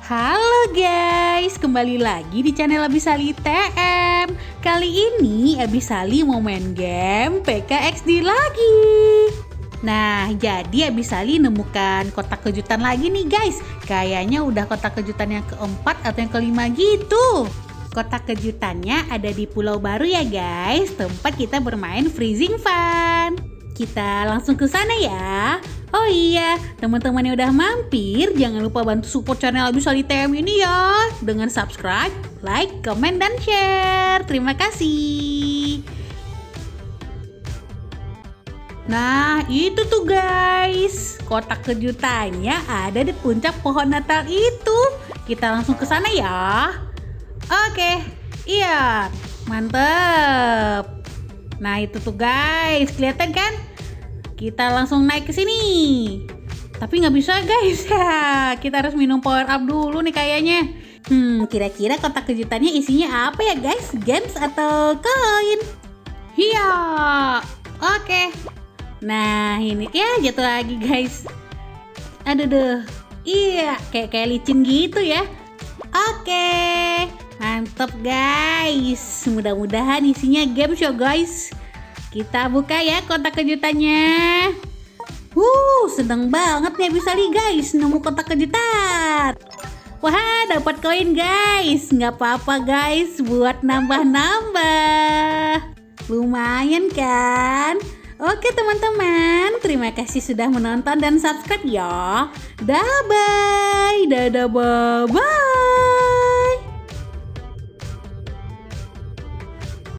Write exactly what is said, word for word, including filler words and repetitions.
Halo guys, kembali lagi di channel Abisali T M. Kali ini Abisali mau main game P K X D lagi. Nah, jadi Abisali nemukan kotak kejutan lagi nih guys. Kayaknya udah kotak kejutan yang keempat atau yang kelima gitu. Kotak kejutannya ada di Pulau Baru ya guys, tempat kita bermain Freezing Fun. Kita langsung ke sana ya. Oh iya, teman-teman yang udah mampir, jangan lupa bantu support channel Abisali T M ini ya dengan subscribe, like, komen, dan share. Terima kasih. Nah, itu tuh guys, kotak kejutannya ada di puncak pohon Natal itu. Kita langsung ke sana ya. Oke, iya, mantep. Nah, itu tuh guys, kelihatan kan? Kita langsung naik ke sini. Tapi nggak bisa guys ya. Kita harus minum power up dulu nih kayaknya. Hmm, kira-kira kotak kejutannya isinya apa ya guys? Games atau koin? Iya. Oke. Nah, ini ya jatuh lagi guys. Aduh deh. Iya, kayak kayak licin gitu ya. Oke. Mantap guys. Mudah-mudahan isinya games ya guys. Kita buka ya kotak kejutannya. Wuh, seneng banget nih Abisali guys nemu kotak kejutan. Wah, dapat koin guys. Nggak apa-apa guys buat nambah-nambah. Lumayan kan? Oke teman-teman, terima kasih sudah menonton dan subscribe ya. Dah bye. Dadah bye bye.